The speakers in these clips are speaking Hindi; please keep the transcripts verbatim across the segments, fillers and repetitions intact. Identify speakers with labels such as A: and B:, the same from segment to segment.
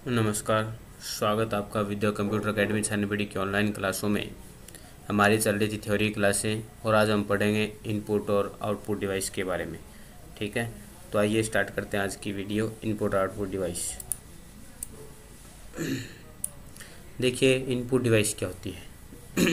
A: नमस्कार, स्वागत आपका विद्या कंप्यूटर अकेडमी छानबीडी की ऑनलाइन क्लासों में। हमारी चल रही थी थ्योरी क्लासें और आज हम पढ़ेंगे इनपुट और आउटपुट डिवाइस के बारे में। ठीक है, तो आइए स्टार्ट करते हैं आज की वीडियो। इनपुट और आउटपुट डिवाइस। देखिए इनपुट डिवाइस क्या होती है।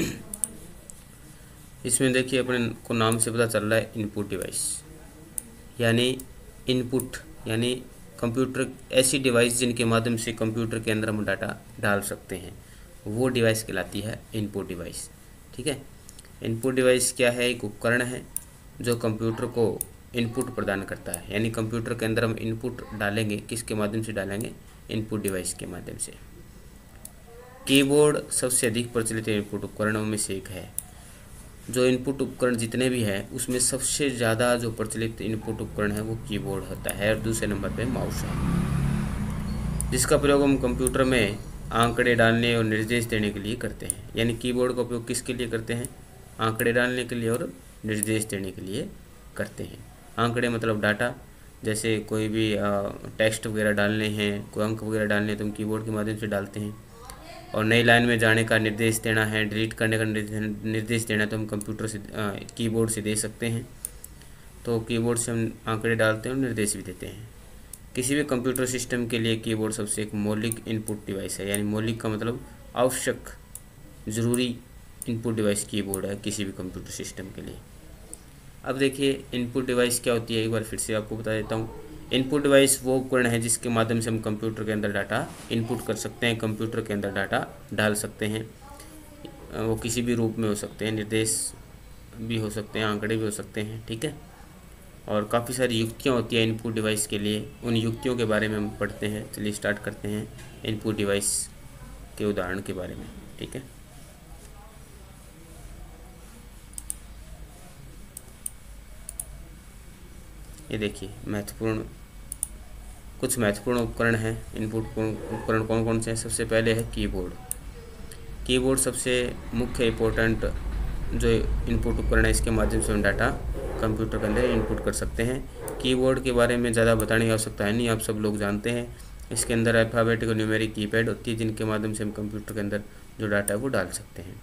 A: इसमें देखिए अपने को नाम से पता चल रहा है इनपुट डिवाइस, यानी इनपुट यानी कंप्यूटर, ऐसी डिवाइस जिनके माध्यम से कंप्यूटर के अंदर हम डाटा डाल सकते हैं, वो डिवाइस कहलाती है इनपुट डिवाइस। ठीक है, इनपुट डिवाइस क्या है? एक उपकरण है जो कंप्यूटर को इनपुट प्रदान करता है, यानी कंप्यूटर के अंदर हम इनपुट डालेंगे, किसके माध्यम से डालेंगे? इनपुट डिवाइस के माध्यम से। कीबोर्ड सबसे अधिक प्रचलित इनपुट उपकरणों में से एक है। जो इनपुट उपकरण जितने भी हैं उसमें सबसे ज़्यादा जो प्रचलित इनपुट उपकरण है वो कीबोर्ड होता है, और दूसरे नंबर पे माउस है, जिसका प्रयोग हम कंप्यूटर में आंकड़े डालने और निर्देश देने के लिए करते हैं। यानी कीबोर्ड का उपयोग किसके लिए करते हैं? आंकड़े डालने के लिए और निर्देश देने के लिए करते हैं। आंकड़े मतलब डाटा, जैसे कोई भी टेक्स्ट वगैरह डालने हैं, कोई अंक वगैरह डालने हैं तो हम कीबोर्ड के माध्यम से डालते हैं। और नई लाइन में जाने का निर्देश देना है, डिलीट करने का निर्देश देना है तो हम कंप्यूटर से कीबोर्ड से दे सकते हैं। तो कीबोर्ड से हम आंकड़े डालते हैं और निर्देश भी देते हैं। किसी भी कंप्यूटर सिस्टम के लिए कीबोर्ड सबसे एक मौलिक इनपुट डिवाइस है, यानी मौलिक का मतलब आवश्यक, ज़रूरी इनपुट डिवाइस कीबोर्ड है किसी भी कंप्यूटर सिस्टम के लिए। अब देखिए इनपुट डिवाइस क्या होती है, एक बार फिर से आपको बता देता हूँ। इनपुट डिवाइस वो उपकरण है जिसके माध्यम से हम कंप्यूटर के अंदर डाटा इनपुट कर सकते हैं, कंप्यूटर के अंदर डाटा डाल सकते हैं। वो किसी भी रूप में हो सकते हैं, निर्देश भी हो सकते हैं, आंकड़े भी हो सकते हैं। ठीक है, और काफ़ी सारी युक्तियाँ होती हैं इनपुट डिवाइस के लिए, उन युक्तियों के बारे में हम पढ़ते हैं। चलिए स्टार्ट करते हैं इनपुट डिवाइस के उदाहरण के बारे में। ठीक है, ये देखिए महत्वपूर्ण कुछ महत्वपूर्ण उपकरण हैं। इनपुट उपकरण कौन कौन से हैं? सबसे पहले है कीबोर्ड। कीबोर्ड सबसे मुख्य इम्पोर्टेंट जो इनपुट उपकरण है, इसके माध्यम से हम डाटा कंप्यूटर के अंदर इनपुट कर सकते हैं। कीबोर्ड के बारे में ज़्यादा बताने की आवश्यकता है नहीं, आप सब लोग जानते हैं। इसके अंदर अल्फ़ाबेटिक और न्यूमेरिक कीपैड होती है, जिनके माध्यम से हम कंप्यूटर के अंदर जो डाटा है वो डाल सकते हैं।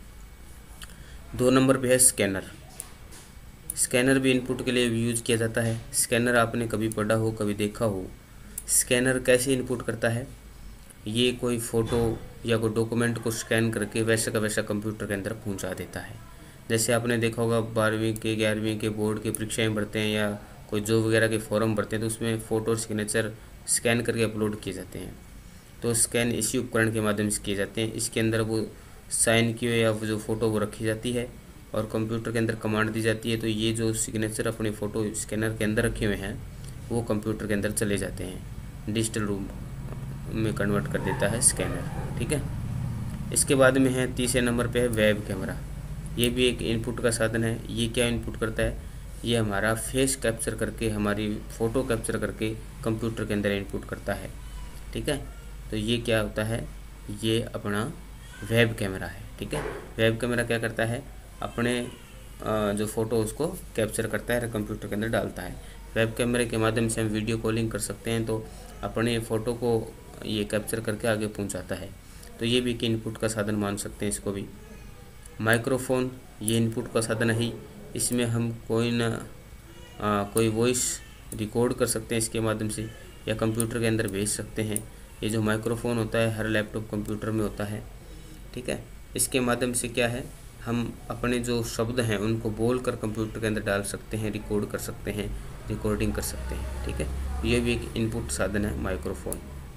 A: दो नंबर पर है स्कैनर। स्कैनर भी इनपुट के लिए यूज़ किया जाता है। स्कैनर आपने कभी पढ़ा हो, कभी देखा हो। स्कैनर कैसे इनपुट करता है? ये कोई फ़ोटो या कोई डॉक्यूमेंट को स्कैन करके वैसा का वैसा कंप्यूटर के अंदर पहुंचा देता है। जैसे आपने देखा होगा बारहवीं के ग्यारहवीं के बोर्ड की परीक्षाएं भरते हैं या कोई जॉब वगैरह के फॉर्म भरते हैं तो उसमें फ़ोटो सिग्नेचर स्कैन करके अपलोड किए जाते हैं। तो स्कैन इसी उपकरण के माध्यम से किए जाते हैं। इसके अंदर वो साइन की हुई या जो फ़ोटो वो रखी जाती है और कंप्यूटर के अंदर कमांड दी जाती है, तो ये जो सिग्नेचर अपनी फ़ोटो स्कैनर के अंदर रखे हुए हैं वो कंप्यूटर के अंदर चले जाते हैं, डिजिटल रूप में कन्वर्ट कर देता है स्कैनर। ठीक है, इसके बाद में है तीसरे नंबर पे है वेब कैमरा। ये भी एक इनपुट का साधन है। ये क्या इनपुट करता है? ये हमारा फेस कैप्चर करके, हमारी फ़ोटो कैप्चर करके कंप्यूटर के अंदर इनपुट करता है। ठीक है, तो ये क्या होता है? ये अपना वेब कैमरा है। ठीक है, वेब कैमरा क्या करता है? अपने जो फ़ोटो उसको कैप्चर करता है और कंप्यूटर के अंदर डालता है। वेब कैमरे के माध्यम से हम वीडियो कॉलिंग कर सकते हैं, तो अपने फ़ोटो को ये कैप्चर करके आगे पहुंचाता है। तो ये भी एक इनपुट का साधन मान सकते हैं इसको भी। माइक्रोफोन ये इनपुट का साधन है ही। इसमें हम कोई न आ, कोई वॉइस रिकॉर्ड कर सकते हैं इसके माध्यम से, या कंप्यूटर के अंदर भेज सकते हैं। ये जो माइक्रोफोन होता है हर लैपटॉप कंप्यूटर में होता है। ठीक है, इसके माध्यम से क्या है, हम अपने जो शब्द हैं उनको बोलकर कंप्यूटर के अंदर डाल सकते हैं, रिकॉर्ड कर सकते हैं, रिकॉर्डिंग कर सकते हैं। ठीक है, ये भी एक इनपुट साधन है माइक्रोफोन।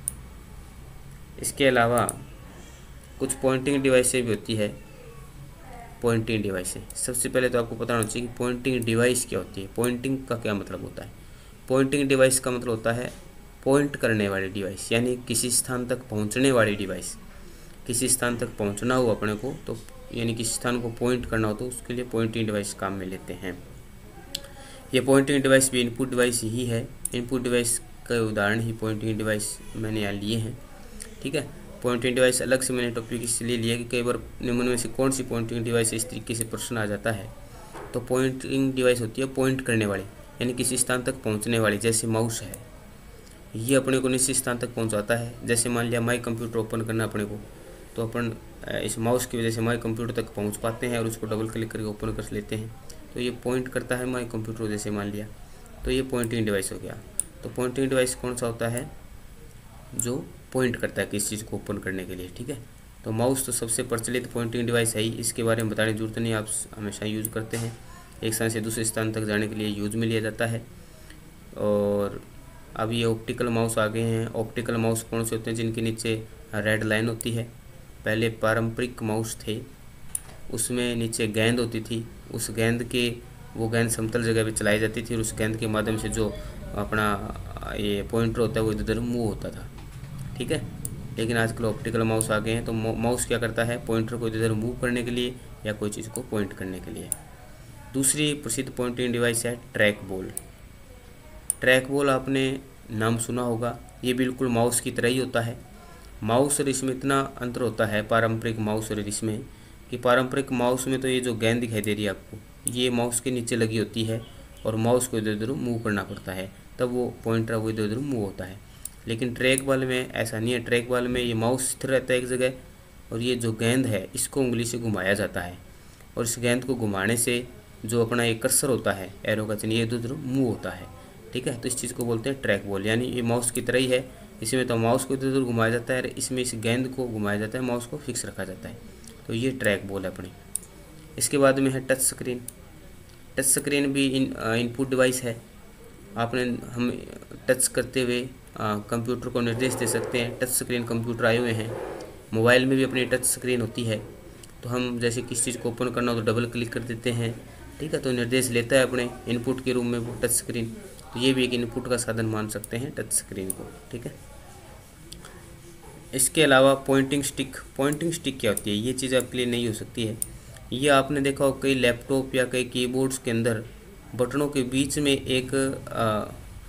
A: इसके अलावा कुछ पॉइंटिंग डिवाइसें भी होती है। पॉइंटिंग डिवाइसें, सबसे पहले तो आपको पता होना चाहिए कि पॉइंटिंग डिवाइस क्या होती है। पॉइंटिंग का क्या मतलब होता है? पॉइंटिंग डिवाइस का मतलब होता है पॉइंट करने वाली डिवाइस, यानी किसी स्थान तक पहुंचने वाली डिवाइस। किसी स्थान तक पहुंचना हो अपने को, तो यानी किसी स्थान को पॉइंट करना हो तो उसके लिए पॉइंटिंग डिवाइस काम में लेते हैं। ये पॉइंटिंग डिवाइस भी इनपुट डिवाइस ही है। इनपुट डिवाइस का उदाहरण ही पॉइंटिंग डिवाइस मैंने यहाँ लिए हैं। ठीक है, पॉइंटिंग डिवाइस अलग से मैंने टॉपिक इसलिए लिया कि कई बार निम्न में से कौन सी पॉइंटिंग डिवाइस इस तरीके से प्रश्न आ जाता है। तो पॉइंटिंग डिवाइस होती है पॉइंट करने वाली, यानी किसी स्थान तक पहुँचने वाली, जैसे माउस है। ये अपने को निश्चित स्थान तक पहुंचाता है। जैसे मान लिया माई कंप्यूटर ओपन करना अपने को, तो अपन इस माउस की वजह से माई कंप्यूटर तक पहुंच पाते हैं और उसको डबल क्लिक करके ओपन कर लेते हैं। तो ये पॉइंट करता है माई कंप्यूटर, जैसे मान लिया, तो ये पॉइंटिंग डिवाइस हो गया। तो पॉइंटिंग डिवाइस कौन सा होता है? जो पॉइंट करता है किस चीज़ को ओपन करने के लिए, ठीक है। तो माउस तो सबसे प्रचलित पॉइंटिंग डिवाइस है ही, इसके बारे में बताने की जरूरत नहीं, आप हमेशा यूज़ करते हैं। एक स्थान से दूसरे स्थान तक जाने के लिए यूज में लिया जाता है। और अब ये ऑप्टिकल माउस आ गए हैं। ऑप्टिकल माउस कौन से होते हैं? जिनके नीचे रेड लाइन होती है। पहले पारंपरिक माउस थे, उसमें नीचे गेंद होती थी, उस गेंद के वो गेंद समतल जगह पे चलाई जाती थी और उस गेंद के माध्यम से जो अपना ये पॉइंटर होता है वो इधर उधर मूव होता था, ठीक है। लेकिन आजकल ऑप्टिकल माउस आ गए हैं। तो माउस क्या करता है? पॉइंटर को इधर उधर मूव करने के लिए या कोई चीज़ को पॉइंट करने के लिए। दूसरी प्रसिद्ध पॉइंटिंग डिवाइस है ट्रैक बॉल। ट्रैक बॉल आपने नाम सुना होगा, ये बिल्कुल माउस की तरह ही होता है। माउस और इसमें इतना अंतर होता है पारंपरिक माउस और इसमें, कि पारंपरिक माउस में तो ये जो गेंद दिखाई दे रही है आपको, ये माउस के नीचे लगी होती है और माउस को इधर उधर मूव करना पड़ता है, तब वो पॉइंटर वो इधर उधर मूव होता है। लेकिन ट्रैक बॉल में ऐसा नहीं है। ट्रैक बॉल में ये माउस स्थिर रहता है एक जगह और ये जो गेंद है इसको उंगली से घुमाया जाता है और इस गेंद को घुमाने से जो अपना ये कर्सर होता है, एरो का चिन्ह, ये इधर उधर मूव होता है, ठीक है। तो इस चीज़ को बोलते हैं ट्रैक बॉल। यानी ये माउस की तरह ही है, इसमें तो माउस को इधर उधर घुमाया जाता है, इसमें इस गेंद को घुमाया जाता है, माउस को फिक्स रखा जाता है। तो ये ट्रैक बॉल है अपनी। इसके बाद में है टच स्क्रीन। टच स्क्रीन भी इन इनपुट डिवाइस है। आपने हम टच करते हुए कंप्यूटर को निर्देश दे सकते हैं। टच स्क्रीन कंप्यूटर आए हुए हैं, मोबाइल में भी अपनी टच स्क्रीन होती है। तो हम जैसे किसी चीज़ को ओपन करना हो तो डबल क्लिक कर देते हैं, ठीक है। तो निर्देश लेता है अपने इनपुट के रूप में वो टच स्क्रीन। तो ये भी एक इनपुट का साधन मान सकते हैं टच स्क्रीन को, ठीक है। इसके अलावा पॉइंटिंग स्टिक। पॉइंटिंग स्टिक क्या होती है? ये चीज़ आपके लिए नहीं हो सकती है। ये आपने देखा हो कई लैपटॉप या कई कीबोर्ड्स के अंदर बटनों के बीच में एक आ,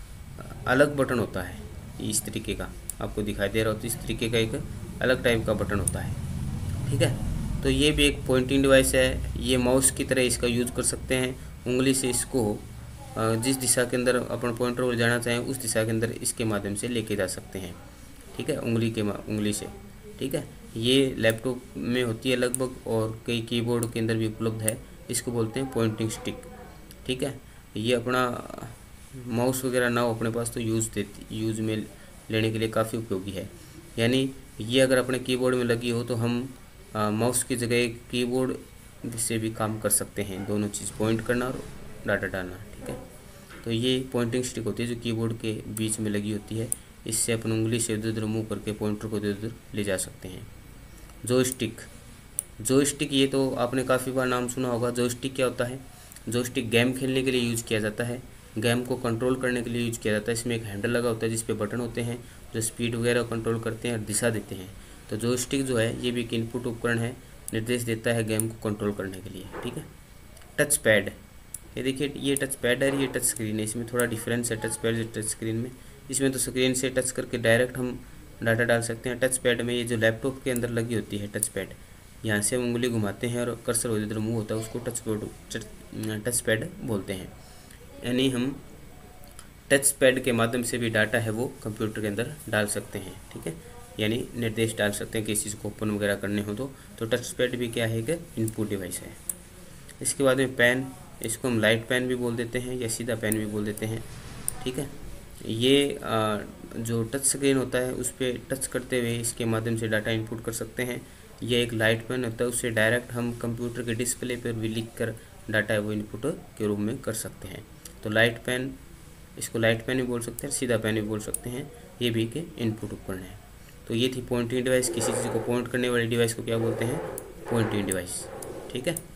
A: अलग बटन होता है, इस तरीके का आपको दिखाई दे रहा हो, तो इस तरीके का एक अलग टाइप का बटन होता है, ठीक है। तो ये भी एक पॉइंटिंग डिवाइस है। ये माउस की तरह इसका यूज़ कर सकते हैं। उंगली से इसको जिस दिशा के अंदर अपन पॉइंटर को जाना चाहें उस दिशा के अंदर इसके माध्यम से लेके जा सकते हैं, ठीक है, उंगली के उंगली से, ठीक है। ये लैपटॉप में होती है लगभग और कई कीबोर्ड के अंदर भी उपलब्ध है। इसको बोलते हैं पॉइंटिंग स्टिक, ठीक है। ये अपना माउस वगैरह ना हो अपने पास तो यूज़ देती यूज़ में लेने के लिए काफ़ी उपयोगी है। यानी ये अगर अपने कीबोर्ड में लगी हो तो हम माउस की जगह कीबोर्ड से भी काम कर सकते हैं, दोनों चीज़, पॉइंट करना और डाटा डालना, ठीक है। तो ये पॉइंटिंग स्टिक होती है जो कीबोर्ड के बीच में लगी होती है। इससे अपन उंगली से इधर उधर मूव करके पॉइंटर को इधर उधर ले जा सकते हैं। जॉयस्टिक। जॉयस्टिक ये तो आपने काफ़ी बार नाम सुना होगा। जॉयस्टिक क्या होता है? जॉयस्टिक गेम खेलने के लिए यूज़ किया जाता है, गेम को कंट्रोल करने के लिए यूज़ किया जाता है। इसमें एक हैंडल लगा होता है जिस पे बटन होते हैं जो स्पीड वगैरह कंट्रोल करते हैं और दिशा देते हैं। तो जॉयस्टिक जो है ये भी एक इनपुट उपकरण है, निर्देश देता है गेम को कंट्रोल करने के लिए, ठीक है। Touch pad. ये देखिए, ये टच पैड है, ये टच स्क्रीन है। इसमें थोड़ा डिफरेंस है टच पैड टच स्क्रीन में। इसमें तो स्क्रीन से टच करके डायरेक्ट हम डाटा डाल सकते हैं। टच पैड में ये जो लैपटॉप के अंदर लगी होती है टच पैड, यहाँ से हम उंगली घुमाते हैं और कर्सर इधर मूव होता है, उसको टच पैड टच पैड बोलते हैं। यानी हम टच पैड के माध्यम से भी डाटा है वो कंप्यूटर के अंदर डाल सकते हैं, ठीक है। यानी निर्देश डाल सकते हैं किसी चीज़ को ओपन वगैरह करने हो तो तो टच पैड भी क्या है कि इनपुट डिवाइस है। इसके बाद में पेन, इसको हम लाइट पेन भी बोल देते हैं या सीधा पेन भी बोल देते हैं, ठीक है। ये आ, जो टच स्क्रीन होता है उस पर टच करते हुए इसके माध्यम से डाटा इनपुट कर सकते हैं। यह एक लाइट पेन होता है, उससे डायरेक्ट हम कंप्यूटर के डिस्प्ले पर भी लिख कर डाटा है वो इनपुट के रूप में कर सकते हैं। तो लाइट पेन, इसको लाइट पेन भी बोल सकते हैं, सीधा पेन भी बोल सकते हैं। ये भी एक इनपुट उपकरण है। तो ये थी पॉइंटिंग डिवाइस। किसी चीज़ को पॉइंट करने वाली डिवाइस को क्या बोलते हैं? पॉइंटिंग डिवाइस, ठीक है।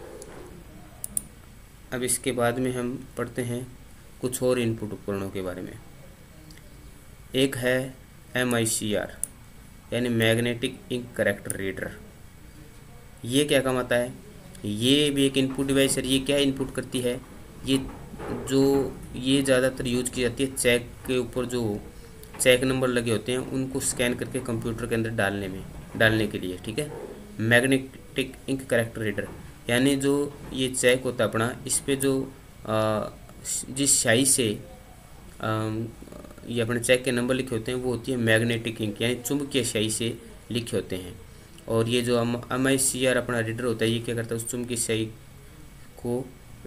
A: अब इसके बाद में हम पढ़ते हैं कुछ और इनपुट उपकरणों के बारे में। एक है एम आई सी आर यानी मैग्नेटिक इंक कैरेक्टर रीडर। ये क्या काम आता है? ये भी एक इनपुट डिवाइस है। ये क्या इनपुट करती है? ये जो ये ज़्यादातर यूज की जाती है चेक के ऊपर, जो चेक नंबर लगे होते हैं उनको स्कैन करके कंप्यूटर के अंदर डालने में डालने के लिए, ठीक है। मैग्नेटिक इंक कैरेक्टर रीडर यानी जो ये चेक होता है अपना, इस पे जो आ, जिस स्याही से आ, ये अपने चेक के नंबर लिखे होते हैं वो होती है मैग्नेटिक इंक यानी चुंबकीय स्याही से लिखे होते हैं। और ये जो एम आई सी आर अपना रीडर होता है ये क्या करता है, उस चुंबकीय स्याही को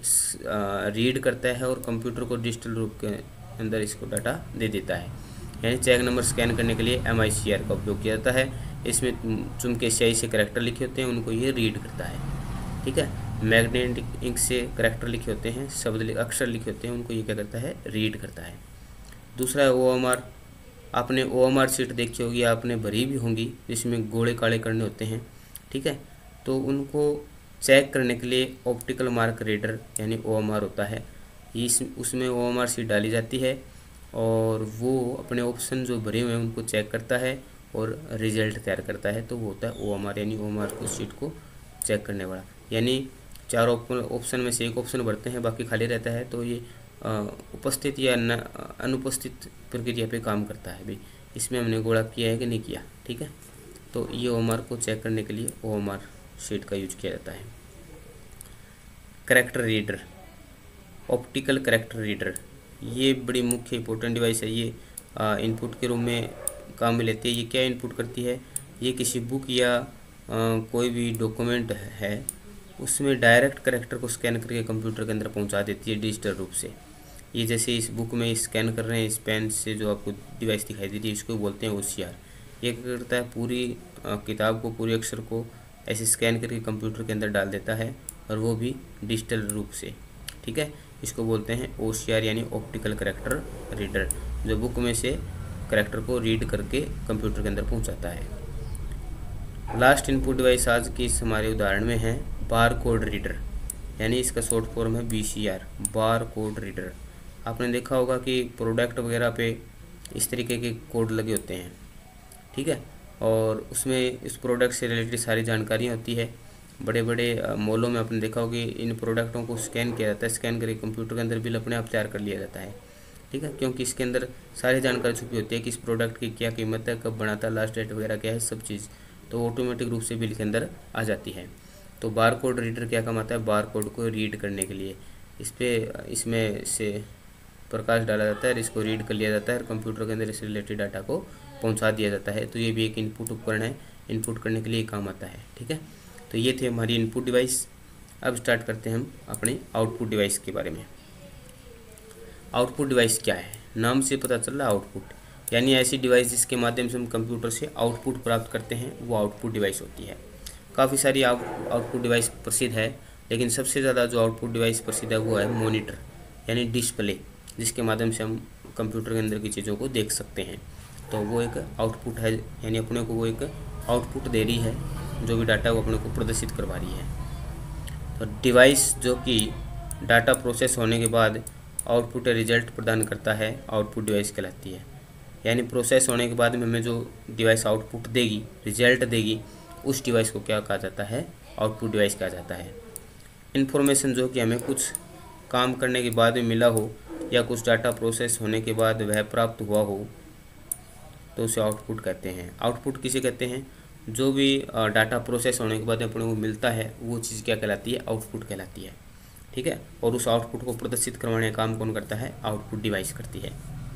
A: रीड करता है और कंप्यूटर को डिजिटल रूप के अंदर इसको डाटा दे देता है। यानी चेक नंबर स्कैन करने के लिए एम आई सी आर का उपयोग किया जाता है। इसमें चुंबकीय स्याही से करैक्टर लिखे होते हैं, उनको ये रीड करता है। ठीक है, मैग्नेटिक इंक से करैक्टर लिखे होते हैं, शब्द अक्षर लिखे होते हैं, उनको ये क्या करता है, रीड करता है। दूसरा है ओ एम आर। आपने ओ एम आर सीट देखी होगी, आपने भरी भी होंगी, जिसमें गोले काले करने होते हैं। ठीक है, तो उनको चेक करने के लिए ऑप्टिकल मार्क रीडर यानी ओ एम आर होता है। इस उसमें ओ एम आर सीट डाली जाती है और वो अपने ऑप्शन जो भरे हुए हैं उनको चेक करता है और रिजल्ट तैयार करता है। तो वो होता है ओ एम आर यानी ओ एम आर को सीट को चेक करने वाला। यानी चार ऑप्शन में से एक ऑप्शन भरते हैं, बाकी खाली रहता है, तो ये उपस्थित या अनुपस्थित प्रक्रिया पे काम करता है। भाई इसमें हमने गोला किया है कि नहीं किया। ठीक है, तो ये ओ एम आर को चेक करने के लिए ओ एम आर शीट का यूज किया जाता है। Character reader, optical character reader, ये बड़ी मुख्य इंपॉर्टेंट डिवाइस है। ये इनपुट के रूप में काम में लेती है। ये क्या इनपुट करती है, ये किसी बुक या आ, कोई भी डॉक्यूमेंट है उसमें डायरेक्ट करैक्टर को स्कैन करके कंप्यूटर के अंदर पहुंचा देती है डिजिटल रूप से। ये जैसे इस बुक में स्कैन कर रहे हैं, इस पेन से जो आपको डिवाइस दिखाई दे रही है, इसको बोलते हैं ओ सी आर। ये क्या करता है, पूरी आ, किताब को, पूरे अक्षर को ऐसे स्कैन करके कंप्यूटर के अंदर डाल देता है और वो भी डिजिटल रूप से। ठीक है, इसको बोलते हैं ओ सी आर यानी ऑप्टिकल करैक्टर रीडर, जो बुक में से करैक्टर को रीड करके कंप्यूटर के अंदर पहुंचाता है। लास्ट इनपुट डिवाइस आज की इस हमारे उदाहरण में है बार कोड रीडर, यानी इसका शॉर्ट फॉर्म है B C R, bar code reader. आपने देखा होगा कि प्रोडक्ट वगैरह पे इस तरीके के कोड लगे होते हैं। ठीक है, और उसमें इस प्रोडक्ट से रिलेटेड सारी जानकारियाँ होती है। बड़े बड़े मॉलों में आपने देखा होगा इन प्रोडक्टों को स्कैन किया जाता है, स्कैन करके कंप्यूटर के अंदर बिल अपने आप तैयार कर लिया जाता है। ठीक है, क्योंकि इसके अंदर सारी जानकारी छुपी होती है कि इस प्रोडक्ट की क्या कीमत है, कब बना था, लास्ट डेट वगैरह क्या है, सब चीज़ तो ऑटोमेटिक रूप से बिल के अंदर आ जाती है। तो बार कोड रीडर क्या काम आता है, बार कोड को रीड करने के लिए इस पर इसमें से प्रकाश डाला जाता है और इसको रीड कर लिया जाता है और कंप्यूटर के अंदर इससे रिलेटेड डाटा को पहुंचा दिया जाता है। तो ये भी एक इनपुट उपकरण है, इनपुट करने के लिए काम आता है। ठीक है, तो ये थे हमारी इनपुट डिवाइस। अब स्टार्ट करते हैं हम अपने आउटपुट डिवाइस के बारे में। आउटपुट डिवाइस क्या है, नाम से पता चल रहा है आउटपुट, यानी ऐसी डिवाइस जिसके माध्यम से हम कंप्यूटर से आउटपुट प्राप्त करते हैं वो आउटपुट डिवाइस होती है। काफ़ी सारी आउटपुट डिवाइस प्रसिद्ध है, लेकिन सबसे ज़्यादा जो आउटपुट डिवाइस प्रसिद्ध है वो है मॉनिटर यानी डिस्प्ले, जिसके माध्यम से हम कंप्यूटर के अंदर की चीज़ों को देख सकते हैं। तो वो एक आउटपुट है, यानी अपने को वो एक आउटपुट दे रही है, जो भी डाटा वो अपने को प्रदर्शित करवा रही है। तो डिवाइस जो कि डाटा प्रोसेस होने के बाद आउटपुट रिजल्ट प्रदान करता है, आउटपुट डिवाइस कहलाती है। यानी प्रोसेस होने के बाद में हमें जो डिवाइस आउटपुट देगी, रिजल्ट देगी, उस डिवाइस को क्या कहा जाता है, आउटपुट डिवाइस कहा जाता है। इन्फॉर्मेशन जो कि हमें कुछ काम करने के बाद में मिला हो या कुछ डाटा प्रोसेस होने के बाद वह प्राप्त हुआ हो तो उसे आउटपुट कहते हैं। आउटपुट किसे कहते हैं, जो भी डाटा प्रोसेस होने के बाद अपने को मिलता है वो चीज़ क्या कहलाती है, आउटपुट कहलाती है। ठीक है, और उस आउटपुट को प्रदर्शित करवाने का काम कौन करता है, आउटपुट डिवाइस करती है।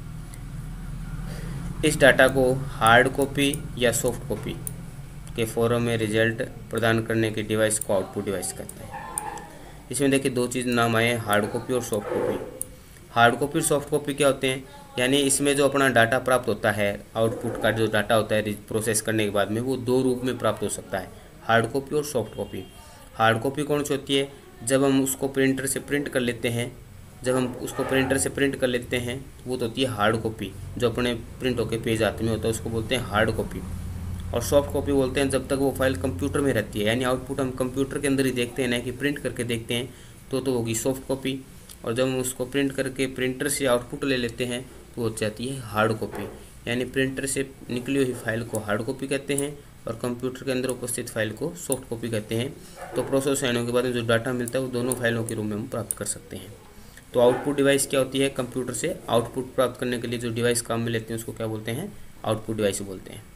A: इस डाटा को हार्ड कॉपी या सॉफ्ट कॉपी के फॉर्म में रिजल्ट प्रदान करने के डिवाइस को आउटपुट डिवाइस कहते हैं। इसमें देखिए दो चीज़ नाम आए हैं, हार्ड कॉपी और सॉफ्ट कॉपी। हार्ड कॉपी और सॉफ्ट कॉपी क्या होते हैं, यानी इसमें जो अपना डाटा प्राप्त होता है, आउटपुट का जो डाटा होता है प्रोसेस करने के बाद में, वो दो रूप में प्राप्त हो सकता है, हार्ड कॉपी और सॉफ्ट कॉपी। हार्ड कॉपी कौन सी होती है, जब हम उसको प्रिंटर से प्रिंट कर लेते हैं, जब हम उसको प्रिंटर से प्रिंट कर लेते हैं वो तो होती है हार्ड कॉपी, जो अपने प्रिंट होकर पेज हाथ में होता है उसको बोलते हैं हार्ड कॉपी। और सॉफ्ट कॉपी बोलते हैं जब तक वो फाइल कंप्यूटर में रहती है, यानी आउटपुट हम कंप्यूटर के अंदर ही देखते हैं, ना कि प्रिंट करके देखते हैं, तो तो होगी सॉफ्ट कॉपी। और जब हम उसको प्रिंट करके प्रिंटर से आउटपुट ले लेते हैं तो हो जाती है हार्ड कॉपी। यानी प्रिंटर से निकली हुई फाइल को हार्ड कॉपी कहते हैं और कंप्यूटर के अंदर उपस्थित फाइल को सॉफ्ट कॉपी कहते हैं। तो प्रोसेस होने के बाद में जो डाटा मिलता है वो दोनों फाइलों के रूप में हम प्राप्त कर सकते हैं। तो आउटपुट डिवाइस क्या होती है, कंप्यूटर से आउटपुट प्राप्त करने के लिए जो डिवाइस काम में लेते हैं उसको क्या बोलते हैं, आउटपुट डिवाइस बोलते हैं।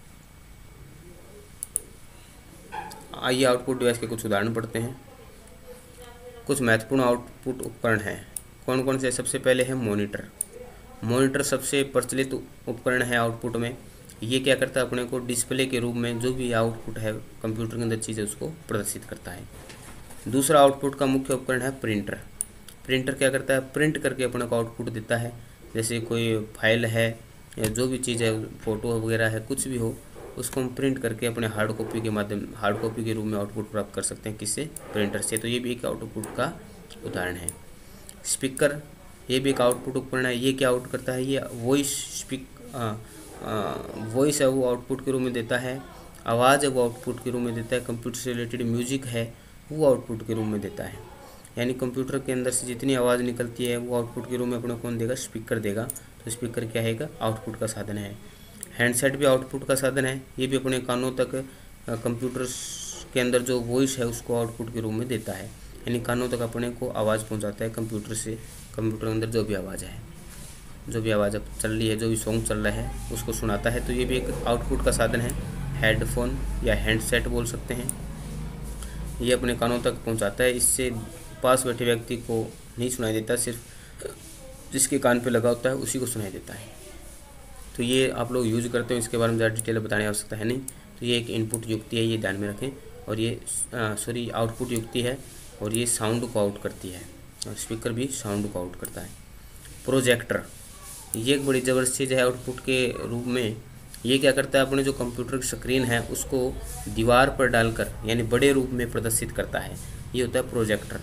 A: आइए आउटपुट डिवाइस के कुछ उदाहरण पढ़ते हैं। कुछ महत्वपूर्ण आउटपुट उपकरण हैं, कौन कौन से, सबसे पहले है मॉनिटर। मॉनिटर सबसे प्रचलित उपकरण है आउटपुट में। ये क्या करता है, अपने को डिस्प्ले के रूप में जो भी आउटपुट है कंप्यूटर के अंदर चीज़ है उसको प्रदर्शित करता है। दूसरा आउटपुट का मुख्य उपकरण है प्रिंटर। प्रिंटर क्या करता है, प्रिंट करके अपने को आउटपुट देता है। जैसे कोई फाइल है या जो भी चीज़ है, फ़ोटो वगैरह है, कुछ भी हो, उसको हम प्रिंट करके अपने हार्ड कॉपी के माध्यम हार्ड कॉपी के रूप में आउटपुट प्राप्त कर सकते हैं। किससे, प्रिंटर से। तो ये भी एक आउटपुट का उदाहरण है। स्पीकर, ये भी एक आउटपुट उपकरण है। ये क्या आउट करता है, ये वॉइस स्पीक वॉइस है वो आउटपुट के रूप में देता है। आवाज़ है वो आउटपुट के रूप में देता है। कंप्यूटर से रिलेटेड म्यूजिक है वो आउटपुट के रूप में देता है। यानी कंप्यूटर के अंदर से जितनी आवाज़ निकलती है वो आउटपुट के रूप में अपने कौन देगा, स्पीकर देगा। तो स्पीकर क्या है, आउटपुट का साधन है। हैंडसेट भी आउटपुट का साधन है। ये भी अपने कानों तक कंप्यूटर के अंदर जो वॉइस है उसको आउटपुट के रूप में देता है। यानी कानों तक अपने को आवाज़ पहुंचाता है कंप्यूटर से। कंप्यूटर के अंदर जो भी आवाज़ है, जो भी आवाज़ अब चल रही है, जो भी सॉन्ग चल रहा है उसको सुनाता है। तो ये भी एक आउटपुट का साधन है। हेडफोन या हैंडसेट बोल सकते हैं। ये अपने कानों तक पहुंचाता है। इससे पास बैठे व्यक्ति को नहीं सुनाई देता, सिर्फ जिसके कान पे लगा होता है उसी को सुनाई देता है। तो ये आप लोग यूज करते हो, इसके बारे में ज़्यादा डिटेल बताने की आवश्यकता है नहीं। तो ये एक इनपुट युक्ति है, ये ध्यान में रखें। और ये सॉरी आउटपुट युक्ति है और ये साउंड को आउट करती है। और स्पीकर भी साउंड को आउट करता है। प्रोजेक्टर, ये एक बड़ी ज़बरदस्त चीज़ है आउटपुट के रूप में। ये क्या करता है, अपने जो कंप्यूटर की स्क्रीन है उसको दीवार पर डालकर यानी बड़े रूप में प्रदर्शित करता है। ये होता है प्रोजेक्टर।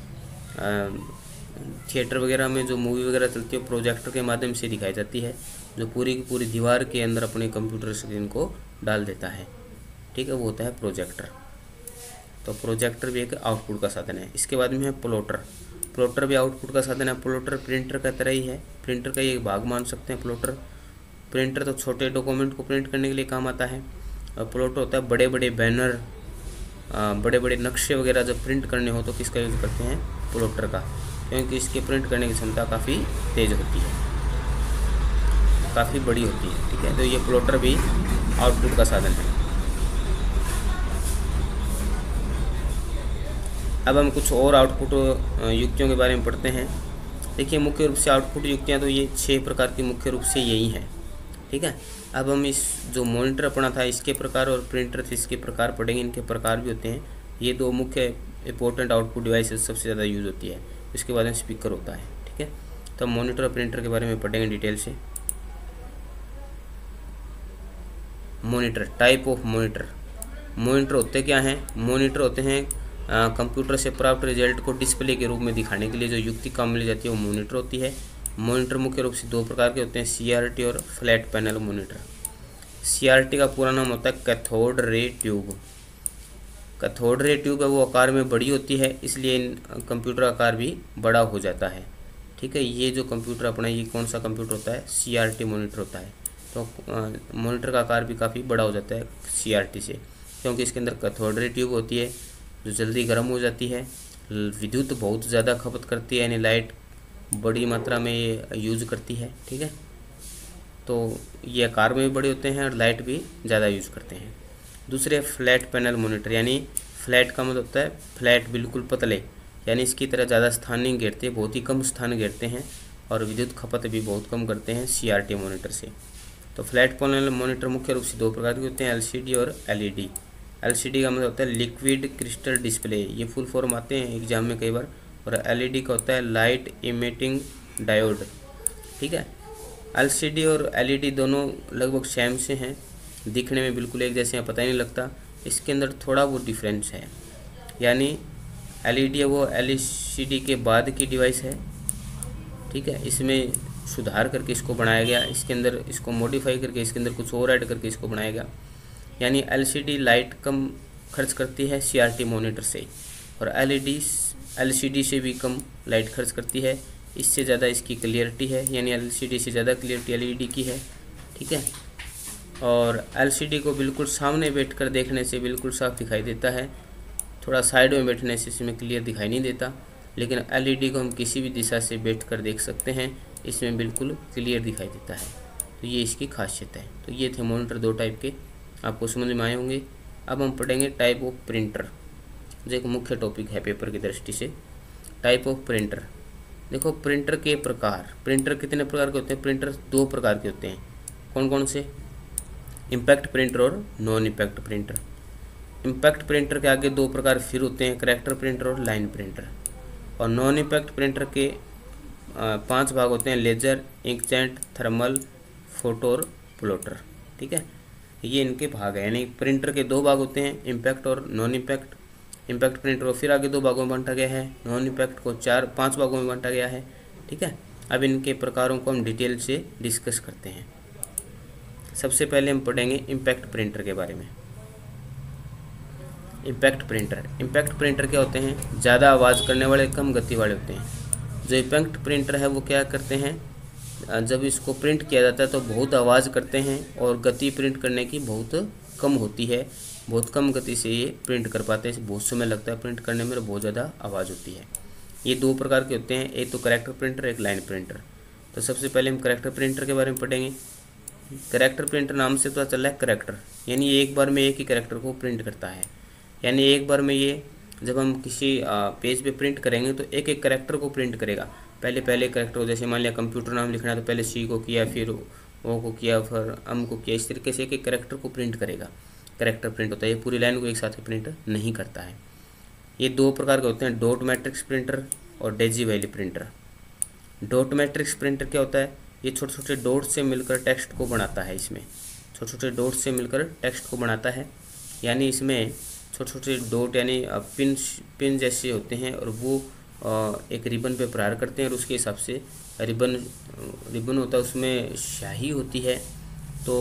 A: थिएटर वगैरह में जो मूवी वगैरह चलती है प्रोजेक्टर के माध्यम से दिखाई जाती है, जो पूरी की पूरी दीवार के अंदर अपने कंप्यूटर स्क्रीन को डाल देता है। ठीक है, वो होता है प्रोजेक्टर। तो प्रोजेक्टर भी एक आउटपुट का साधन है। इसके बाद में है प्लॉटर। प्लॉटर भी आउटपुट का साधन है। प्लॉटर प्रिंटर का तरह ही है, प्रिंटर का एक भाग मान सकते हैं प्लॉटर। प्रिंटर तो छोटे डॉक्यूमेंट को प्रिंट करने के लिए काम आता है। और प्लॉटर होता है बड़े बड़े बैनर, बड़े बड़े नक्शे वगैरह जब प्रिंट करने हो तो किसका यूज़ करते हैं, प्लॉटर का। क्योंकि इसके प्रिंट करने की क्षमता काफ़ी तेज़ होती है, काफ़ी बड़ी होती है। ठीक है, तो ये प्लॉटर भी आउटपुट का साधन है। अब हम कुछ और आउटपुट युक्तियों के बारे में पढ़ते हैं। देखिए, मुख्य रूप से आउटपुट युक्तियाँ तो ये छः प्रकार की मुख्य रूप से यही हैं। ठीक है, अब हम इस जो मॉनिटर पढ़ा था इसके प्रकार और प्रिंटर थे इसके प्रकार पढ़ेंगे। इनके प्रकार भी होते हैं। ये दो मुख्य इंपॉर्टेंट आउटपुट डिवाइसेस सबसे ज़्यादा यूज़ होती है। इसके बाद में स्पीकर होता है। ठीक है, तो हम मॉनिटर और प्रिंटर के बारे में पढ़ेंगे डिटेल से। Monitor, type of monitor. Monitor होते क्या हैं, मॉनिटर होते हैं कंप्यूटर से प्राप्त रिजल्ट को डिस्प्ले के रूप में दिखाने के लिए जो युक्ति काम में ली जाती है वो मॉनिटर होती है। मॉनिटर मुख्य रूप से दो प्रकार के होते हैं, सीआरटी और फ्लैट पैनल मॉनिटर। सीआरटी का पूरा नाम होता है cathode ray tube. Cathode ray tube है वो आकार में बड़ी होती है, इसलिए कंप्यूटर आकार भी बड़ा हो जाता है। ठीक है, ये जो कंप्यूटर अपना ये कौन सा कंप्यूटर होता है, सीआरटी मॉनिटर होता है। तो मॉनिटर का आकार भी काफ़ी बड़ा हो जाता है सीआरटी से, क्योंकि इसके अंदर कैथोड रे ट्यूब होती है जो जल्दी गर्म हो जाती है। विद्युत बहुत ज़्यादा खपत करती है, यानी लाइट बड़ी मात्रा में ये यूज़ करती है। ठीक है, तो ये आकार में भी बड़े होते हैं और लाइट भी ज़्यादा यूज़ करते हैं। दूसरे फ्लैट पैनल मॉनिटर, यानी फ्लैट का मतलब होता है फ्लैट, बिल्कुल पतले, यानी इसकी तरह ज़्यादा स्थान नहीं घेरते, बहुत ही कम स्थान घेरते हैं और विद्युत खपत भी बहुत कम करते हैं सीआरटी मॉनिटर से। तो फ्लैट पैनल मॉनिटर मुख्य रूप से दो प्रकार के होते हैं, एलसीडी और एलईडी। एलसीडी का मतलब होता है लिक्विड क्रिस्टल डिस्प्ले, ये फुल फॉर्म आते हैं एग्जाम में कई बार। और एलईडी का होता है लाइट इमिटिंग डायोड। ठीक है, एलसीडी और एलईडी दोनों लगभग सेम से हैं, दिखने में बिल्कुल एक जैसे हैं, पता ही नहीं लगता। इसके अंदर थोड़ा वो डिफरेंस है, यानी एलईडी है वो एलसीडी के बाद की डिवाइस है। ठीक है, इसमें सुधार करके इसको बनाया गया, इसके अंदर इसको मॉडिफाई करके इसके अंदर कुछ और ऐड करके इसको बनाया गया। यानी एलसीडी लाइट कम खर्च करती है सीआरटी मॉनिटर से, और एलईडी एलसीडी से भी कम लाइट खर्च करती है। इससे ज़्यादा इसकी क्लियरिटी है, यानी एलसीडी से ज़्यादा क्लियरिटी एलईडी की है। ठीक है, और एलसीडी को बिल्कुल सामने बैठकर देखने से बिल्कुल साफ दिखाई देता है, थोड़ा साइड में बैठने से इसमें क्लियर दिखाई नहीं देता। लेकिन एलईडी को हम किसी भी दिशा से बैठकर देख सकते हैं, इसमें बिल्कुल क्लियर दिखाई देता है। तो ये इसकी खासियत है। तो ये थे मॉनिटर दो टाइप के, आपको समझ में आए होंगे। अब हम पढ़ेंगे टाइप ऑफ प्रिंटर, जो एक मुख्य टॉपिक है पेपर की दृष्टि से। टाइप ऑफ प्रिंटर, देखो प्रिंटर के प्रकार, प्रिंटर कितने प्रकार के होते हैं? प्रिंटर दो प्रकार के होते हैं। कौन कौन से? इम्पैक्ट प्रिंटर और non impact printer. Impact printer के आगे दो प्रकार फिर होते हैं, करैक्टर प्रिंटर और लाइन प्रिंटर। और नॉन इम्पैक्ट प्रिंटर के पांच भाग होते हैं, लेजर, इंकजेट, थर्मल, फोटो और प्लॉटर। ठीक है, ये इनके भाग है। यानी प्रिंटर के दो भाग होते हैं, इम्पैक्ट और नॉन इम्पैक्ट। इम्पैक्ट प्रिंटर को फिर आगे दो भागों में बांटा गया है, नॉन इम्पैक्ट को चार पांच भागों में बांटा गया है। ठीक है, अब इनके प्रकारों को हम डिटेल से डिस्कस करते हैं। सबसे पहले हम पढ़ेंगे इम्पैक्ट प्रिंटर के बारे में। इम्पैक्ट प्रिंटर, इम्पैक्ट प्रिंटर क्या होते हैं? ज़्यादा आवाज़ करने वाले, कम गति वाले होते हैं। जो इम्पैक्ट प्रिंटर है वो क्या करते हैं, जब इसको प्रिंट किया जाता है तो बहुत आवाज़ करते हैं और गति प्रिंट करने की बहुत कम होती है। बहुत कम गति से ये प्रिंट कर पाते हैं, बहुत समय लगता है प्रिंट करने में और बहुत ज़्यादा आवाज़ होती है। ये दो प्रकार के होते हैं, एक तो करैक्टर प्रिंटर, एक लाइन प्रिंटर। तो सबसे पहले हम करैक्टर प्रिंटर के बारे में पढ़ेंगे। करैक्टर प्रिंटर नाम से पता चल रहा है करैक्टर, यानी एक बार में एक ही करैक्टर को प्रिंट करता है। यानी एक बार में ये जब हम किसी पेज पे प्रिंट करेंगे तो एक एक करैक्टर को प्रिंट करेगा। पहले पहले करैक्टर को, जैसे मान लिया कंप्यूटर नाम लिखना है तो पहले सी को किया, फिर ओ को किया, फिर अम को किया। इस तरीके से एक एक करैक्टर को प्रिंट करेगा। करैक्टर प्रिंट होता है, ये पूरी लाइन को एक साथ प्रिंट नहीं करता है। ये दो प्रकार के होते हैं, डॉट मैट्रिक्स प्रिंटर और daisy wheel printer. Dot matrix printer क्या होता है? ये छोटे छोटे डॉट से मिलकर टेक्स्ट को बनाता है। इसमें छोटे छोटे डॉट से मिलकर टेक्स्ट को बनाता है, यानी इसमें छोटे छोटे डॉट यानी पिन पिन जैसे होते हैं और वो एक रिबन पे प्रहार करते हैं और उसके हिसाब से रिबन रिबन होता है, उसमें स्याही होती है। तो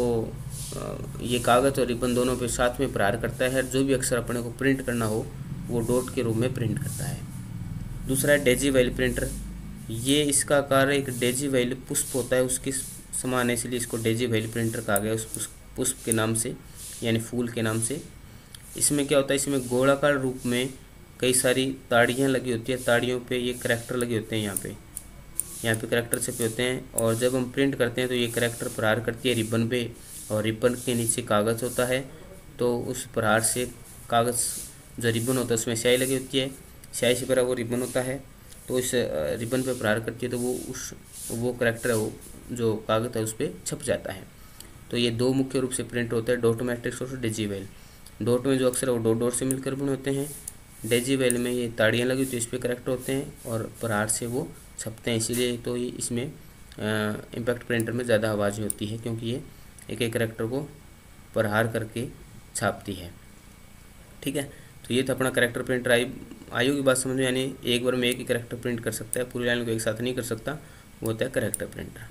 A: ये कागज़ और रिबन दोनों पे साथ में प्रहार करता है। जो भी अक्षर अपने को प्रिंट करना हो वो डॉट के रूप में प्रिंट करता है। दूसरा है डेजी वैली प्रिंटर। ये इसका आकार एक डेजी वैली पुष्प होता है, उसके समान है, इसलिए इसको डेजी वैली प्रिंटर कहा गया, उस पुष्प के नाम से, यानी फूल के नाम से। इसमें क्या होता है, इसमें गोलाकार रूप में कई सारी ताड़ियाँ लगी होती है। ताड़ियों पे ये करैक्टर लगे होते हैं, यहाँ पे यहाँ पे करैक्टर छपे होते हैं। और जब हम प्रिंट करते हैं तो ये करैक्टर प्रहार करती है रिबन पे, और रिबन के नीचे कागज़ होता है। तो उस प्रहार से कागज़ जो रिबन होता है उसमें स्याही लगी होती है, स्याही से भरा वो रिबन होता है। तो इस रिबन पे प्रहार करती है तो वो उस वो करैक्टर है, वो जो कागज़ है उस पर छप जाता है। तो ये दो मुख्य रूप से प्रिंट होते हैं, डॉट मैट्रिक्स और डेजी वैली। डॉट में जो अक्षर है वो डॉट डॉट से मिलकर बने होते हैं। डेजी वैली में ये ताड़ियाँ लगी तो इस पर करैक्टर होते हैं और प्रहार से वो छपते हैं, इसीलिए तो ये इसमें इम्पैक्ट प्रिंटर में ज़्यादा आवाज़ होती है, क्योंकि ये एक एक करैक्टर को प्रहार करके छापती है। ठीक है, तो ये था अपना करैक्टर प्रिंटर। आई आई होगी बात समझ में, यानी एक बार में एक ही करैक्टर प्रिंट कर सकता है, पूरी लाइन को एक साथ नहीं कर सकता, वो होता है character printer.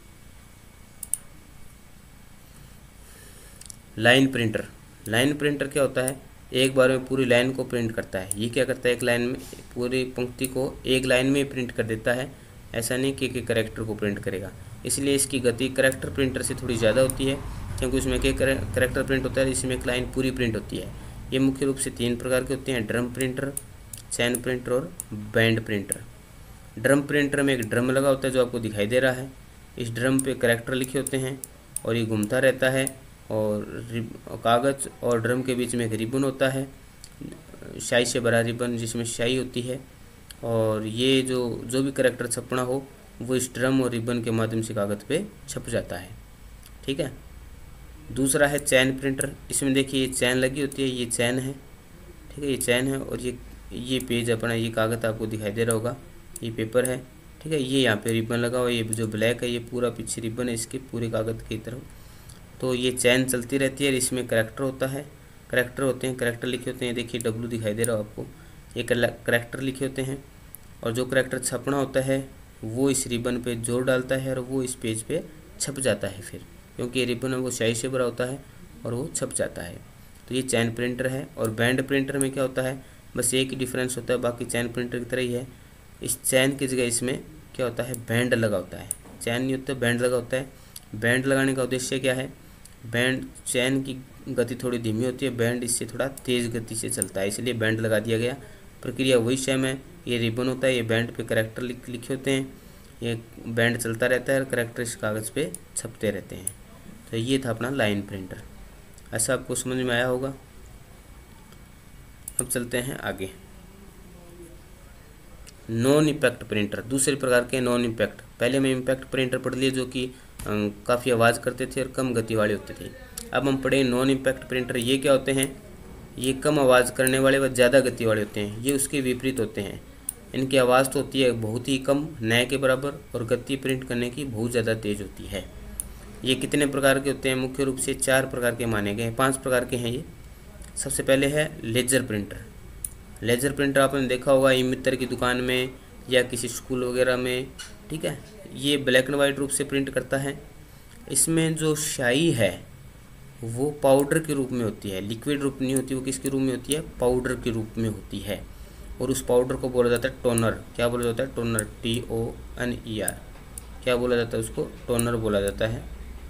A: Line printer, line printer क्या होता है? एक बार में पूरी लाइन को प्रिंट करता है। ये क्या करता है, एक लाइन में पूरी पंक्ति को एक लाइन में प्रिंट कर देता है। ऐसा नहीं कि एक करैक्टर को प्रिंट करेगा, इसलिए इसकी गति करैक्टर प्रिंटर से थोड़ी ज़्यादा होती है, क्योंकि उसमें एक करैक्टर प्रिंट होता है, इसमें एक लाइन पूरी प्रिंट होती है। ये मुख्य रूप से तीन प्रकार के होते हैं, ड्रम प्रिंटर, चैन प्रिंटर और बैंड प्रिंटर। ड्रम प्रिंटर में एक ड्रम लगा होता है जो आपको दिखाई दे रहा है। इस ड्रम पे करैक्टर लिखे होते हैं और ये घूमता रहता है, और कागज़ और ड्रम के बीच में एक रिबन होता है, स्याही से भरा रिबन जिसमें स्याही होती है। और ये जो जो भी करैक्टर छपना हो वो इस ड्रम और रिबन के माध्यम से कागज़ पे छप जाता है। ठीक है, दूसरा है चैन प्रिंटर। इसमें देखिए ये चैन लगी होती है, ये चैन है। ठीक है, ये चैन है और ये ये पेज अपना, ये कागज़ आपको दिखाई दे रहा होगा, ये पेपर है। ठीक है, ये यहाँ पे रिबन लगा हुआ है, ये जो ब्लैक है ये पूरा पीछे रिबन है इसके पूरे कागज़ की तरफ। तो ये चैन चलती रहती है और इसमें करैक्टर होता है, करैक्टर होते हैं, करैक्टर लिखे होते हैं। देखिए डब्लू दिखाई दे रहा हो आपको, ये करैक्टर लिखे होते हैं। और जो करैक्टर छपना होता है वो इस रिबन पे जोर डालता है और वो इस पेज पे छप जाता है फिर, क्योंकि ये रिबन है वो स्याही से भरा होता है और वो छप जाता है। तो ये चैन प्रिंटर है। और बैंड प्रिंटर में क्या होता है, बस एक ही डिफरेंस होता है, बाकी चैन प्रिंटर की तरह ही है। इस चैन की जगह इसमें क्या होता है, बैंड लगा होता है। चैन नहीं होता, बैंड लगा होता है। बैंड लगाने का उद्देश्य क्या है, बैंड, चैन की गति थोड़ी धीमी होती है, बैंड इससे थोड़ा तेज़ गति से चलता है, इसलिए बैंड लगा दिया गया। प्रक्रिया वही सेम है, ये रिबन होता है, ये बैंड पे करैक्टर लिख लिखे होते हैं, ये बैंड चलता रहता है और करैक्टर इस कागज़ पे छपते रहते हैं। तो ये था अपना लाइन प्रिंटर। ऐसा आपको समझ में आया होगा। अब चलते हैं आगे। नॉन इम्पैक्ट प्रिंटर, दूसरे प्रकार के नॉन इम्पैक्ट। पहले में इम्पैक्ट प्रिंटर पढ़ लिए जो कि काफ़ी आवाज़ करते थे और कम गति वाले होते थे। अब हम पढ़े नॉन इम्पैक्ट प्रिंटर। ये क्या होते हैं? ये कम आवाज़ करने वाले व ज़्यादा गति वाले होते हैं। ये उसके विपरीत होते हैं। इनकी आवाज़ तो होती है बहुत ही कम, नए के बराबर, और गति प्रिंट करने की बहुत ज़्यादा तेज़ होती है। ये कितने प्रकार के होते हैं? मुख्य रूप से चार प्रकार के माने गए हैं, पांच प्रकार के हैं ये। सबसे पहले है लेजर प्रिंटर। लेजर प्रिंटर आपने देखा होगा ई मित्र की दुकान में या किसी स्कूल वगैरह में, ठीक है। ये ब्लैक एंड वाइट रूप से प्रिंट करता है। इसमें जो स्याही है वो पाउडर के रूप में होती है, लिक्विड रूप नहीं होती। वो किसके रूप में होती है? पाउडर के रूप में होती है। और उस पाउडर को बोला जाता है टोनर। क्या बोला जाता है? Toner, T O N E R. क्या बोला जाता है उसको? टोनर बोला जाता है।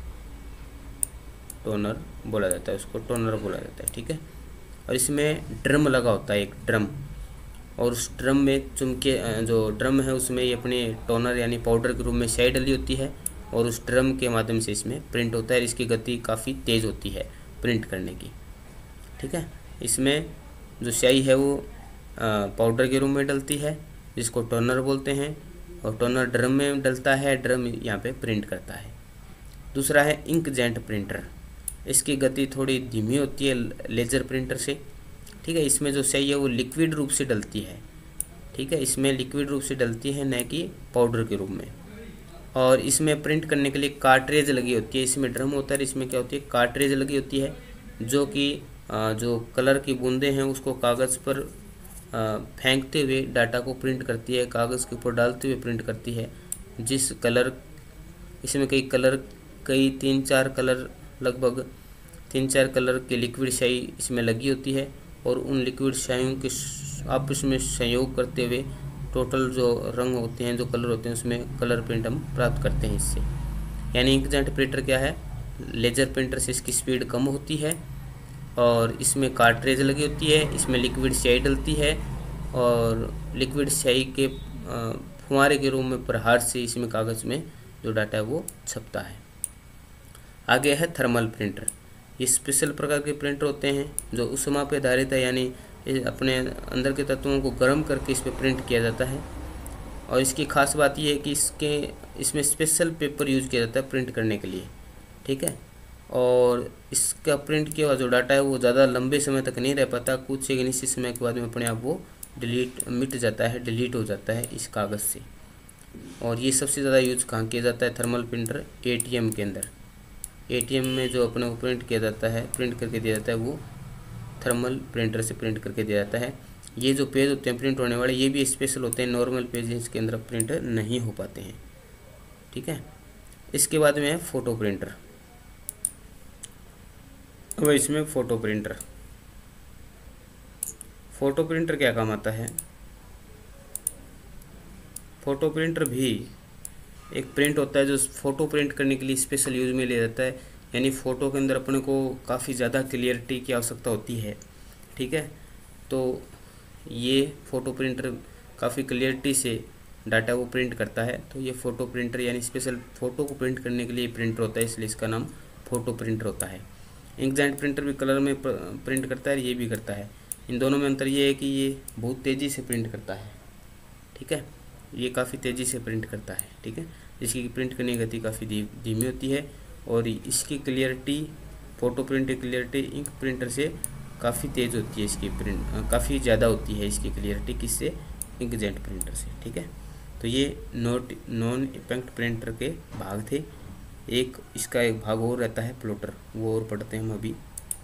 A: टोनर बोला जाता है उसको, टोनर बोला जाता है, ठीक है। और इसमें ड्रम लगा होता है, एक ड्रम, और उस ड्रम में चुमके जो ड्रम है उसमें ये अपने टोनर यानी पाउडर के रूप में स्याही डली होती है, और उस ड्रम के माध्यम से इसमें प्रिंट होता है। इसकी गति काफ़ी तेज़ होती है प्रिंट करने की, ठीक है। इसमें जो स्याही है वो पाउडर के रूप में डलती है, जिसको टोनर बोलते हैं, और टोनर ड्रम में डलता है, ड्रम यहाँ पे प्रिंट करता है। दूसरा है इंकजेट प्रिंटर। इसकी गति थोड़ी धीमी होती है लेजर प्रिंटर से, ठीक है। इसमें जो स्याही है वो लिक्विड रूप से डलती है, ठीक है। इसमें लिक्विड रूप से डलती है, न कि पाउडर के रूप में। और इसमें प्रिंट करने के लिए कार्ट्रेज लगी होती है। इसमें ड्रम होता है, इसमें क्या होती है? कार्ट्रेज लगी होती है, जो कि जो कलर की बूंदें हैं उसको कागज़ पर फेंकते हुए डाटा को प्रिंट करती है, कागज़ के ऊपर डालते हुए प्रिंट करती है। जिस कलर, इसमें कई कलर, कई तीन चार कलर, लगभग तीन चार कलर के लिक्विड स्याही इसमें लगी होती है, और उन लिक्विड स्याहियों के आपस में संयोग करते हुए टोटल जो रंग होते हैं, जो कलर होते हैं, उसमें कलर प्रिंट हम प्राप्त करते हैं इससे। यानी इंकजेट प्रिंटर क्या है? लेजर प्रिंटर से इसकी स्पीड कम होती है, और इसमें कार्ट्रेज लगी होती है, इसमें लिक्विड स्याही डलती है, और लिक्विड स्याही के फुहारे के रूप में प्रहार से इसमें कागज़ में जो डाटा है वो छपता है। आगे है थर्मल प्रिंटर। ये स्पेशल प्रकार के प्रिंटर होते हैं जो ऊष्मा पे आधारित है, यानी अपने अंदर के तत्वों को गर्म करके इस पर प्रिंट किया जाता है। और इसकी खास बात यह है कि इसके इसमें स्पेशल पेपर यूज़ किया जाता है प्रिंट करने के लिए, ठीक है। और इसका प्रिंट किया हुआ जो डाटा है वो ज़्यादा लंबे समय तक नहीं रह पाता, कुछ एक निश्चित समय के बाद में अपने आप वो डिलीट मिट जाता है, डिलीट हो जाता है इस कागज़ से। और ये सबसे ज़्यादा यूज़ कहाँ किया जाता है? Thermal printer A T M के अंदर। ए टी एम में जो अपने को प्रिंट किया जाता है, प्रिंट करके दिया जाता है, वो थर्मल प्रिंटर से प्रिंट करके दिया जाता है। ये जो पेज होते हैं प्रिंट होने वाले, ये भी स्पेशल होते हैं, नॉर्मल पेज इसके अंदर प्रिंट नहीं हो पाते हैं, ठीक है। इसके बाद में है फ़ोटो प्रिंटर। अब इसमें फ़ोटो प्रिंटर, फ़ोटो प्रिंटर क्या काम आता है? फ़ोटो प्रिंटर भी एक प्रिंट होता है जो फ़ोटो प्रिंट करने के लिए स्पेशल यूज में लिया जाता है। यानी फ़ोटो के अंदर अपने को काफ़ी ज़्यादा क्लियरिटी की आवश्यकता होती है, ठीक है। तो ये फ़ोटो प्रिंटर काफ़ी क्लियरिटी से डाटा वो प्रिंट करता है। तो ये फ़ोटो प्रिंटर यानी स्पेशल फ़ोटो को प्रिंट करने के लिए प्रिंटर होता है, इसलिए इसका नाम फ़ोटो प्रिंटर होता है। इंकजेट प्रिंटर भी कलर में प्रिंट करता है, ये भी करता है। इन दोनों में अंतर ये है कि ये बहुत तेज़ी से प्रिंट करता है, ठीक है। ये काफ़ी तेज़ी से प्रिंट करता है, ठीक है। इसकी प्रिंट करने की गति काफ़ी धीमी होती है, और इसकी क्लियरिटी, फ़ोटो प्रिंट की क्लियरिटी इंक प्रिंटर से काफ़ी तेज़ होती है। इसकी प्रिंट काफ़ी ज़्यादा होती है इसकी क्लियरिटी, किससे? इंकजेट प्रिंटर से, ठीक है। तो ये नोट नॉन इम्पैक्ट प्रिंटर के भाग थे। एक इसका एक भाग और रहता है प्लॉटर, वो और पढ़ते हैं हम अभी।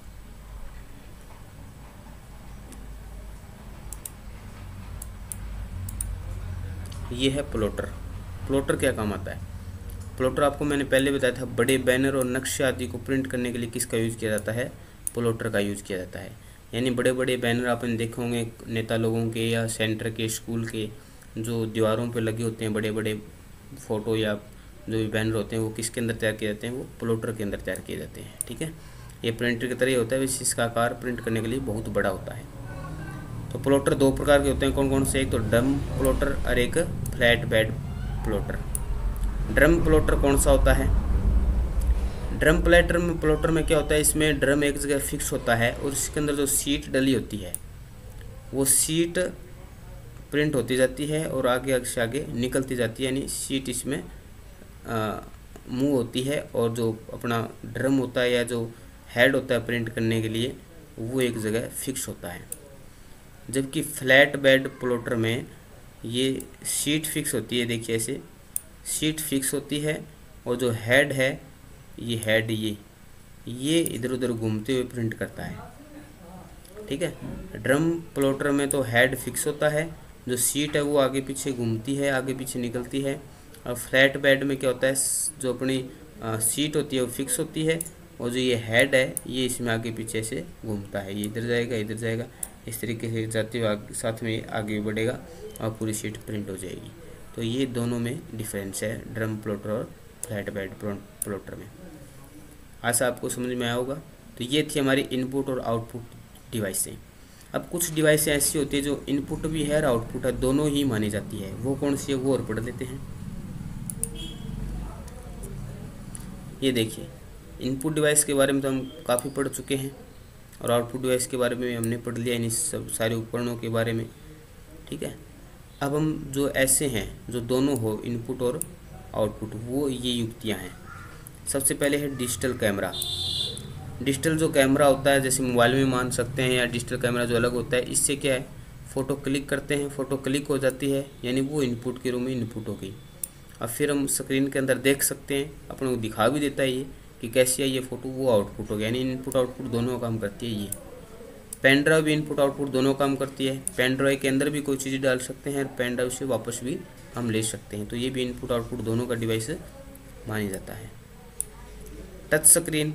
A: ये है प्लॉटर। प्लॉटर क्या काम आता है? प्लॉटर आपको मैंने पहले बताया था, बड़े बैनर और नक्शे आदि को प्रिंट करने के लिए किसका यूज़ किया जाता है? प्लॉटर का यूज़ किया जाता है। यानी बड़े बड़े बैनर आपने देखे होंगे नेता लोगों के या सेंटर के, स्कूल के, जो दीवारों पे लगे होते हैं बड़े बड़े फ़ोटो या जो भी बैनर होते हैं, वो किसके अंदर तैयार किए जाते हैं? वो प्लॉटर के अंदर तैयार किए जाते हैं, ठीक है। ये प्रिंटर की तरह ही होता है, वैसे इसका आकार प्रिंट करने के लिए बहुत बड़ा होता है। तो प्लॉटर दो प्रकार के होते हैं, कौन कौन से? एक तो ड्रम प्लॉटर और एक flat bed plotter. Drum plotter कौन सा होता है? ड्रम प्लेटर में प्लॉटर में क्या होता है? इसमें ड्रम एक जगह फिक्स होता है, और इसके अंदर जो सीट डली होती है वो सीट प्रिंट होती जाती है और आगे आगे से आगे निकलती जाती है, यानी शीट इसमें मूव होती है और जो अपना ड्रम होता है या जो हेड होता है प्रिंट करने के लिए वो एक जगह फिक्स होता है। जबकि फ्लैट बेड प्लॉटर में ये शीट फिक्स होती है, देखिए ऐसे शीट फिक्स होती है और जो हेड है ये हेड ये ये इधर उधर घूमते हुए प्रिंट करता है, ठीक है। ड्रम प्लॉटर में तो हेड फिक्स होता है, जो सीट है वो आगे पीछे घूमती है, आगे पीछे निकलती है। और फ्लैट बेड में क्या होता है, जो अपनी सीट होती है वो फिक्स होती है और जो ये हेड है ये इसमें आगे पीछे से घूमता है, ये इधर जाएगा इधर जाएगा, इस तरीके से जाते हुए साथ में आगे बढ़ेगा और पूरी सीट प्रिंट हो जाएगी। तो ये दोनों में डिफरेंस है ड्रम प्लॉटर और फ्लैट बेड प्लॉटर में। ऐसा आपको समझ में आया होगा। तो ये थी हमारी इनपुट और आउटपुट डिवाइसें। अब कुछ डिवाइसें ऐसी होती है जो इनपुट भी है और आउटपुट है, दोनों ही मानी जाती है। वो कौन सी है वो और पढ़ लेते हैं। ये देखिए, इनपुट डिवाइस के बारे में तो हम काफ़ी पढ़ चुके हैं और आउटपुट डिवाइस के बारे में हमने पढ़ लिया, इन सब सारे उपकरणों के बारे में, ठीक है। अब हम जो ऐसे हैं जो दोनों हो इनपुट और आउटपुट, वो ये युक्तियाँ हैं। सबसे पहले है डिजिटल कैमरा। डिजिटल जो कैमरा होता है जैसे मोबाइल में मान सकते हैं, या डिजिटल कैमरा जो अलग होता है, इससे क्या है फ़ोटो क्लिक करते हैं, फ़ोटो क्लिक हो जाती है, यानी वो इनपुट के रूप में इनपुट हो गई। और फिर हम स्क्रीन के अंदर देख सकते हैं, अपने को दिखा भी देता है ये कि कैसी है ये फ़ोटो, वो आउटपुट हो गया, यानी इनपुट आउटपुट दोनों काम करती है ये। पेन ड्राइव भी इनपुट आउटपुट दोनों काम करती है। पेन ड्राइव के अंदर भी कोई चीज़ डाल सकते हैं, पेन ड्राइव से वापस भी हम ले सकते हैं, तो ये भी इनपुट आउटपुट दोनों का डिवाइस मानी जाता है। टच स्क्रीन,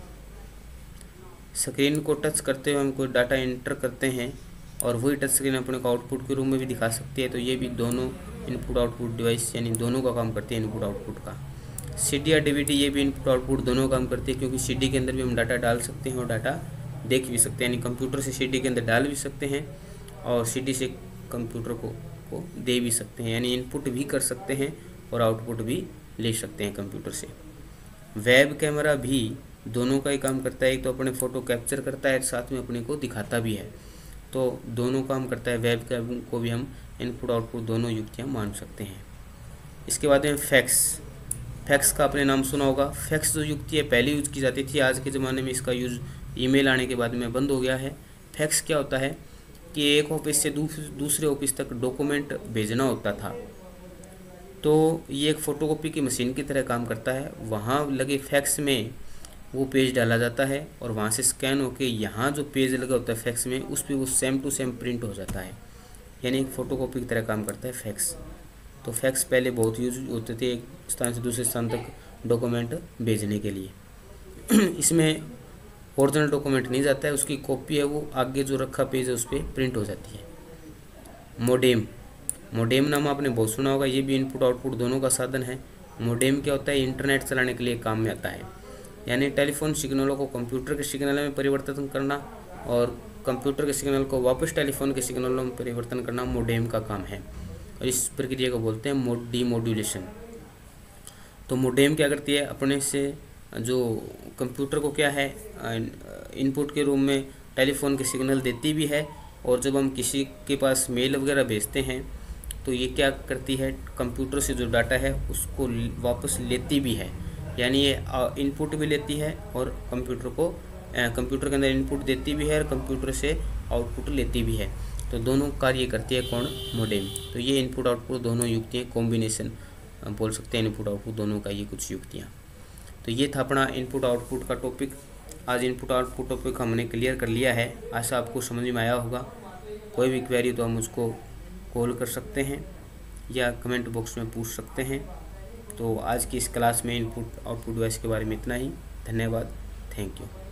A: स्क्रीन को टच करते हुए हम कोई डाटा एंटर करते हैं और वही टच स्क्रीन अपने को आउटपुट के रूप में भी दिखा सकती है, तो ये भी दोनों इनपुट आउटपुट डिवाइस यानी दोनों का काम करती है इनपुट आउटपुट का। सीडी या डीवीडी ये भी इनपुट आउटपुट दोनों काम करती है, क्योंकि सीडी के अंदर भी हम डाटा डाल सकते हैं और डाटा देख भी सकते हैं, यानी कंप्यूटर से सीडी के अंदर डाल भी सकते हैं और सीडी से कंप्यूटर को को दे भी सकते हैं, यानी इनपुट भी कर सकते हैं और आउटपुट भी ले सकते हैं कंप्यूटर से। वेब कैमरा भी दोनों का ही काम करता है, एक तो अपने फ़ोटो कैप्चर करता है, साथ में अपने को दिखाता भी है, तो दोनों काम करता है। वेब कैम को भी हम इनपुट आउटपुट दोनों युक्तियाँ मान सकते हैं। इसके बाद में फैक्स। फैक्स का आपने नाम सुना होगा। फैक्स जो युक्ति है पहले यूज की जाती थी, आज के ज़माने में इसका यूज़ ईमेल आने के बाद में बंद हो गया है। फैक्स क्या होता है कि एक ऑफिस से दूसरे ऑफिस तक डॉक्यूमेंट भेजना होता था, तो ये एक फ़ोटोकॉपी की मशीन की तरह काम करता है। वहाँ लगे फैक्स में वो पेज डाला जाता है और वहाँ से स्कैन होके यहाँ जो पेज लगा होता है फैक्स में, उस पर वो सेम टू सेम प्रिंट हो जाता है, यानी एक फ़ोटोकॉपी की तरह काम करता है फैक्स। तो फैक्स पहले बहुत यूज होते थे एक स्थान से दूसरे स्थान तक डॉक्यूमेंट भेजने के लिए। इसमें ओरिजिनल डॉक्यूमेंट नहीं जाता है, उसकी कॉपी है वो आगे जो रखा पेज है उस पर प्रिंट हो जाती है। मोडेम, मोडेम नाम आपने बहुत सुना होगा, ये भी इनपुट आउटपुट दोनों का साधन है। मोडेम क्या होता है, इंटरनेट चलाने के लिए काम में आता है, यानी टेलीफोन सिग्नलों को कंप्यूटर के सिग्नल में परिवर्तन करना और कंप्यूटर के सिग्नल को वापस टेलीफोन के सिग्नलों में परिवर्तन करना मोडेम का काम है, और इस प्रक्रिया को बोलते हैं मोड डीमोड्यूलेशन। तो मोडेम क्या करती है, अपने से जो कंप्यूटर को क्या है इनपुट के रूप में टेलीफोन के सिग्नल देती भी है, और जब हम किसी के पास मेल वगैरह भेजते हैं तो ये क्या करती है, कंप्यूटर से जो डाटा है उसको वापस लेती भी है, यानी ये इनपुट भी लेती है और कंप्यूटर को कंप्यूटर के अंदर इनपुट देती भी है और कंप्यूटर से आउटपुट लेती भी है। तो दोनों कार्य करती है कौन, मोडेम। तो ये इनपुट आउटपुट दोनों युक्तियाँ कॉम्बिनेशन बोल सकते हैं, इनपुट आउटपुट दोनों का ये कुछ युक्तियाँ। तो ये था अपना इनपुट आउटपुट का टॉपिक। आज इनपुट आउटपुट टॉपिक हमने क्लियर कर लिया है, आशा आपको समझ में आया होगा। कोई भी क्वेरी तो हम मुझको कॉल कर सकते हैं या कमेंट बॉक्स में पूछ सकते हैं। तो आज की इस क्लास में इनपुट आउटपुट डिवाइस के बारे में इतना ही। धन्यवाद, थैंक यू।